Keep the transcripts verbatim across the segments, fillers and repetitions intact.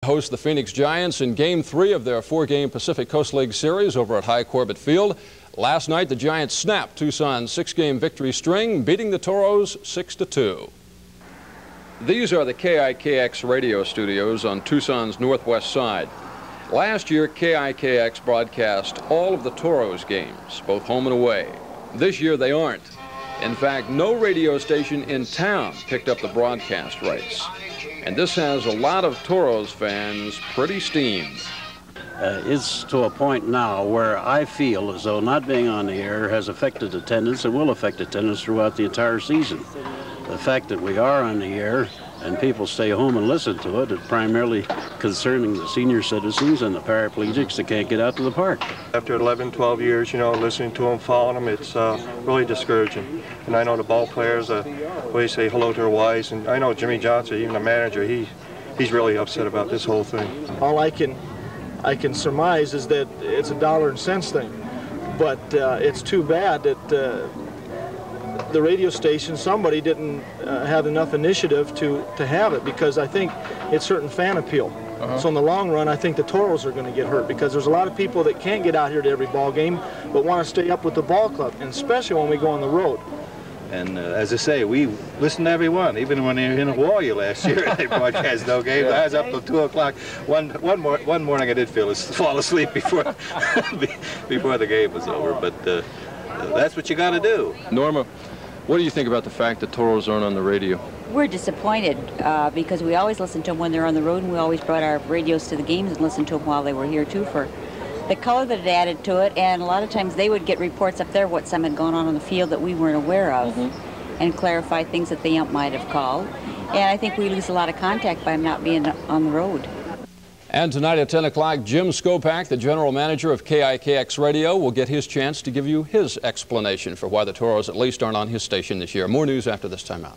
host the Phoenix Giants in Game three of their four-game Pacific Coast League Series over at Hi Corbett Field. Last night, the Giants snapped Tucson's six-game victory string, beating the Toros six to two. These are the K I K X radio studios on Tucson's northwest side. Last year, K I K X broadcast all of the Toros games, both home and away. This year, they aren't. In fact, no radio station in town picked up the broadcast rights. And this has a lot of Toros fans pretty steamed. Uh, it's to a point now where I feel as though not being on the air has affected attendance and will affect attendance throughout the entire season. The fact that we are on the air and people stay home and listen to it is primarily concerning the senior citizens and the paraplegics that can't get out to the park. After eleven, twelve years, you know, listening to them, following them, it's uh, really discouraging. And I know the ball players, uh, always say hello to their wives, and I know Jimmy Johnson, even the manager, he, he's really upset about this whole thing. All I can, I can surmise is that it's a dollar and cents thing, but uh, it's too bad that uh, the radio station, somebody didn't uh, have enough initiative to, to have it, because I think it's certain fan appeal. Uh-huh. So in the long run, I think the Toros are going to get hurt, because there's a lot of people that can't get out here to every ball game but want to stay up with the ball club, and especially when we go on the road. And uh, as I say, we listened to everyone, even when they were in Hawaii last year. They broadcast no games. I was up till two o'clock. One one more one morning, I did feel fall asleep before before the game was over. But uh, that's what you got to do. Norma, what do you think about the fact that Toros aren't on the radio? We're disappointed uh, because we always listen to them when they're on the road, and we always brought our radios to the games and listened to them while they were here too, for the color that it added to it. And a lot of times they would get reports up there what some had gone on on the field that we weren't aware of, mm-hmm. and clarify things that the ump might have called. And I think we lose a lot of contact by them not being on the road. And tonight at ten o'clock, Jim Skopak, the general manager of K I K X Radio, will get his chance to give you his explanation for why the Toros at least aren't on his station this year. More news after this timeout.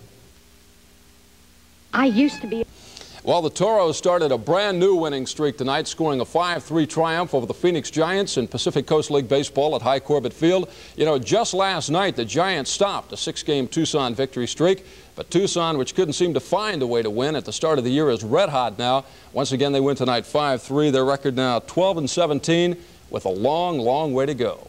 I used to be... Well, the Toros started a brand new winning streak tonight, scoring a five three triumph over the Phoenix Giants in Pacific Coast League Baseball at Hi Corbett Field. You know, just last night, the Giants stopped a six-game Tucson victory streak, but Tucson, which couldn't seem to find a way to win at the start of the year, is red hot now. Once again, they win tonight five three. Their record now twelve and seventeen, with a long, long way to go.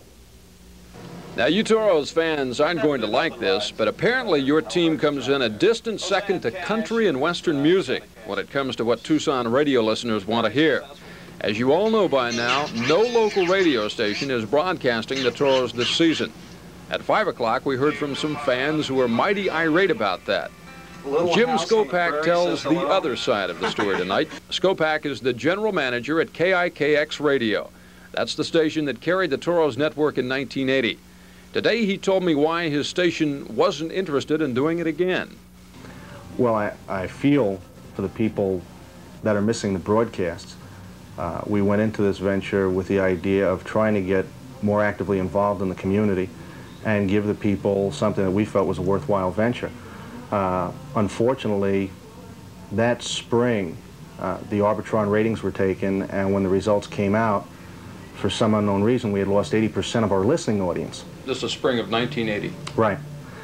Now, you Toros fans aren't going to like this, but apparently your team comes in a distant second to country and Western music when it comes to what Tucson radio listeners want to hear. As you all know by now, no local radio station is broadcasting the Toros this season. At five o'clock, we heard from some fans who were mighty irate about that. Jim Skopak tells the other side of the story tonight. Skopak is the general manager at K I K X Radio. That's the station that carried the Toros network in nineteen eighty. Today, he told me why his station wasn't interested in doing it again. Well, I, I feel for the people that are missing the broadcasts. Uh, we went into this venture with the idea of trying to get more actively involved in the community and give the people something that we felt was a worthwhile venture. Uh, unfortunately, that spring, uh, the Arbitron ratings were taken, and when the results came out, for some unknown reason, we had lost eighty percent of our listening audience. This is spring of nineteen eighty. Right.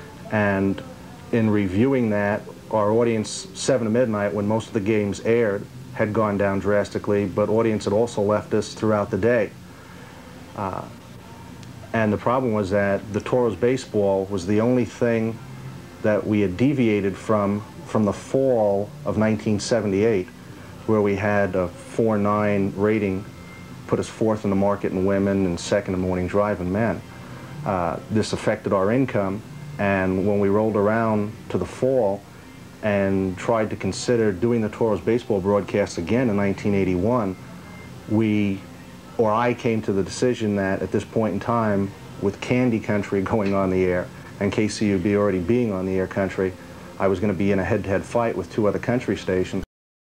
And in reviewing that, our audience, seven to midnight, when most of the games aired, had gone down drastically, but audience had also left us throughout the day. Uh, and the problem was that the Toros baseball was the only thing that we had deviated from from the fall of nineteen seventy-eight, where we had a four nine rating, put us fourth in the market in women and second in morning drive in men. Uh, this affected our income, and when we rolled around to the fall and tried to consider doing the Toros baseball broadcast again in nineteen eighty-one, we, or I came to the decision that at this point in time, with Candy Country going on the air and K C U B already being on the air country, I was going to be in a head-to-head fight with two other country stations.